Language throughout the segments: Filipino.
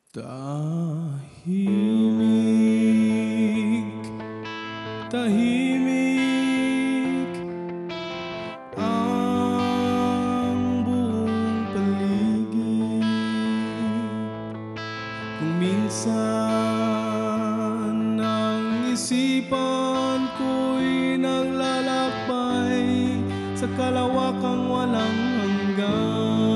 Tahimik, tahimik ang buong paligid. Kung minsan ang isipan ko'y naglalakbay sa kalawakang walang hanggan,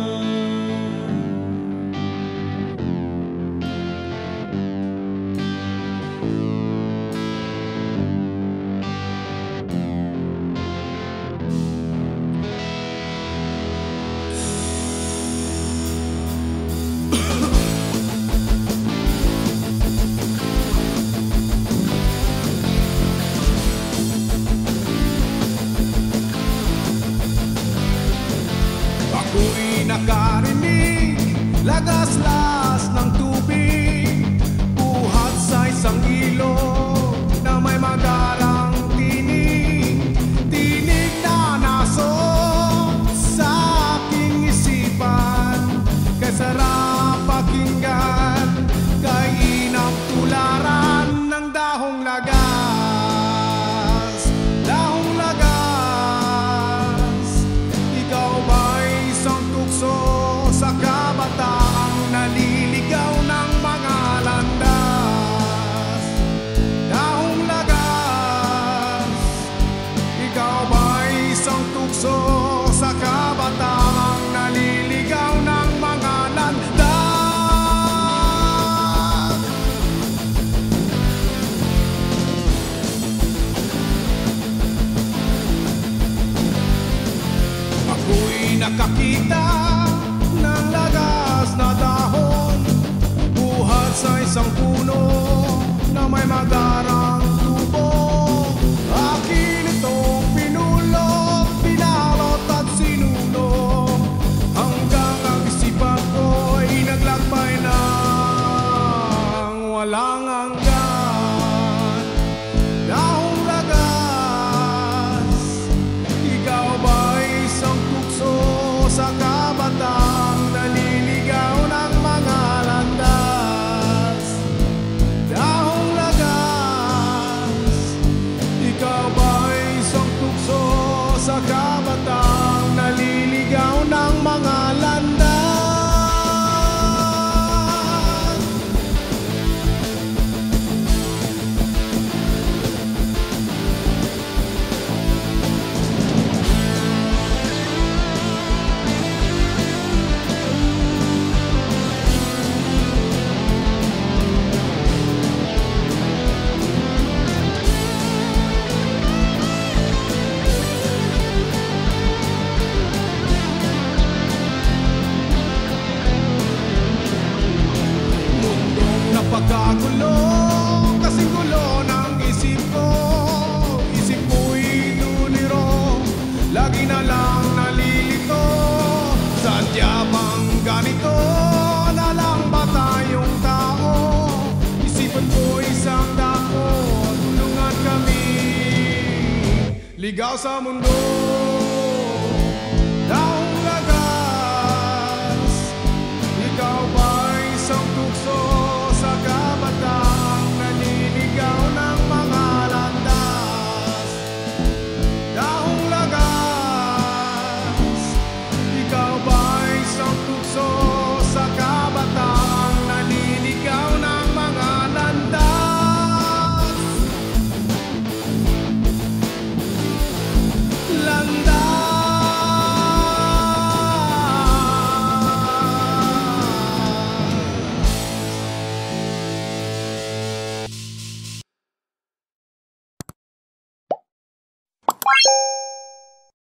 ako'y nakarinig, lagaslas ng tubig, buhat sa isang ilog na may magarang tinig. Tinig na nasot sa aking isipan, kay sarap pakinggan, kay inang tularan ng dahong lagas. Dahong lagas, ikaw ba'y isang tukso sa kabataang naliligaw ng mga landas? Dahong lagas, ikaw ba'y isang tukso sa kabataang naliligaw ng mga landas? Ako'y nakakita ng lagas na dahon, buhat sa isang puno na may magarang tubo. Akin itong pinulot, pinalot at sinulong, hanggang ang isipan ko'y naglakbay ng walang hanggan. Dahong lagas, ikaw ba'y isang tukso sa kabataang naliligaw ng mga landas? Dahong lagas, ikaw ba'y isang tukso sa kabataang naliligaw ng mga landas? Napakagulo, kasing gulo ng isip ko. Isip ko'y tuliro, lagi na lang nalilito. Sadya bang ganito na lang ba tayong tao? Isipan ko isang dako, tulungan kami ligaw sa mundo.